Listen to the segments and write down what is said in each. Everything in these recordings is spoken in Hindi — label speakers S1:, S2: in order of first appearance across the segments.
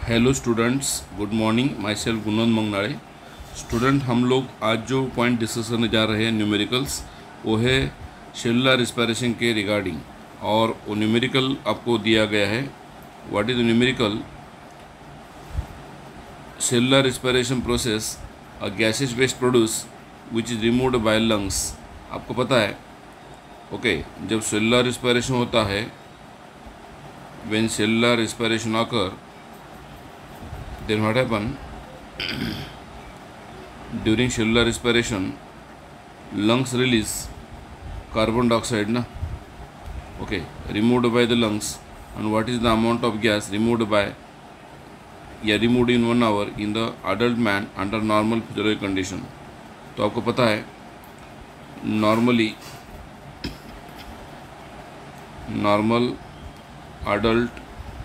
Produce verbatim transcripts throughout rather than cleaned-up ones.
S1: Hello students, good morning. Myself Gunon Mangnade. Student, हम लोग आज जो पॉइंट डिस्कस करने जा रहे हैं न्यूमेरिकल्स, वो है सेलुलर रिस्पिरेशन के रिगार्डिंग। और वो न्यूमेरिकल आपको दिया गया है। What is the numerical? Cellular respiration process a gases waste produce which is removed by lungs. आपको पता है, ओके okay, जब सेलुलर रिस्पिरेशन होता है, when cellular respiration occur, then what happen? During cellular respiration, lungs release carbon dioxide, na? Okay, removed by the lungs. And what is the amount of gas removed by, yeah, removed in one hour in the adult man under normal physiological condition? तो आपको पता है, normally normal adult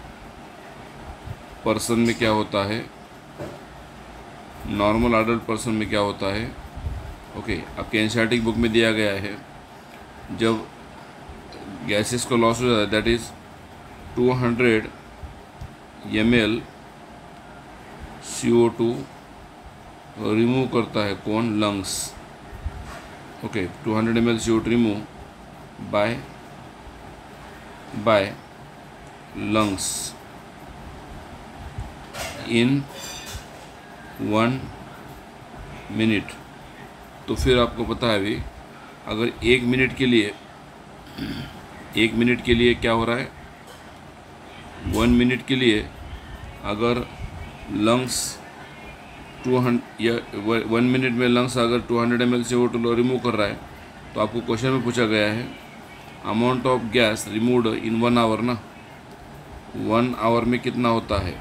S1: पर्सन में क्या होता है, नॉर्मल अडल्ट पर्सन में क्या होता है। ओके, आपके एनसीईआरटी बुक में दिया गया है, जब गैसेस को लॉस हो जाता है, that is two hundred M L C O two remove करता है कौन? Lungs. Okay, two hundred M L C O two remove by by lungs in one minute. तो फिर आपको पता है भी, अगर एक मिनट के लिए एक मिनट के लिए क्या हो रहा है, वन मिनट के लिए अगर लंग्स टू हंड्रेड या वन मिनट में लंग्स अगर two hundred M L C O two remove कर रहा है, तो आपको क्वेश्चन में पूछा गया है amount of gas removed in one hour ना, वन आवर में कितना होता है,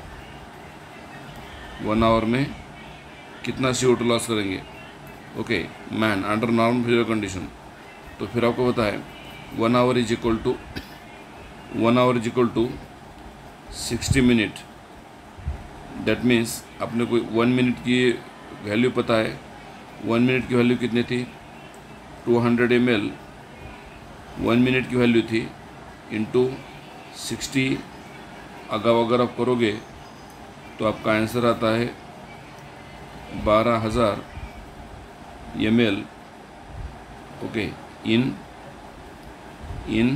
S1: वन आवर में कितना सी ओ टू लॉस करेंगे। Okay, man under normal physical condition. तो फिर आपको पता है one hour is equal to one hour is equal to sixty minute. That means अपने को वन मिनट की वैल्यू पता है। वन मिनट की वैल्यू कितनी थी? Two hundred M L one minute की वैल्यू थी, इंटू सिक्सटी अगर अगर आप करोगे तो आपका आंसर आता है बारह हज़ार M L. Okay, in in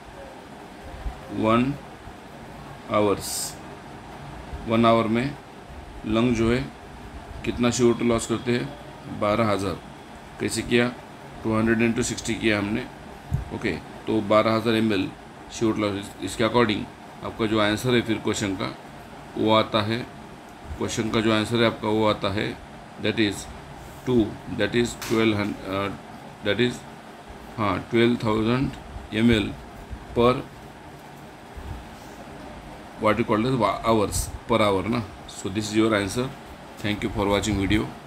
S1: one hours. One hour में लंग जो है कितना सी ओ टू लॉस करते हैं? बारह हज़ार। कैसे किया? टू हंड्रेड इंटू सिक्सटी किया हमने। ओके, तो बारह हज़ार M L C O two loss. इसके अकॉर्डिंग आपका जो आंसर है फिर क्वेश्चन का वो आता है, क्वेश्चन का जो आंसर है आपका वो आता है, that is two that is twelve hundred that is हाँ twelve thousand M L per what you called as hours per hour ना। So this is your answer. Thank you for watching video.